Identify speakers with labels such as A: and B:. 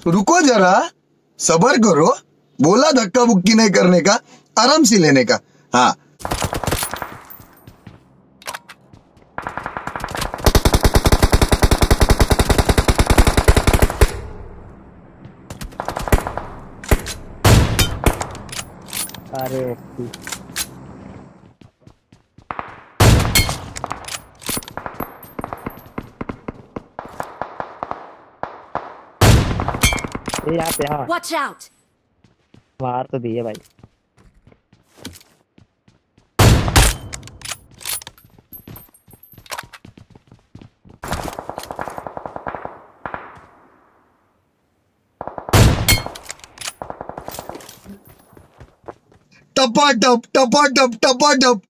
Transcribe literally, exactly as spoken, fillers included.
A: रुको जरा, सबर करो। बोला धक्का बुक्की नहीं करने का, आराम से लेने का। हाँ,
B: अरे ये यहाँ पे, हाँ
C: Watch out!
B: मार तो दिए भाई।
A: टपाटप टपाटप टपाटप।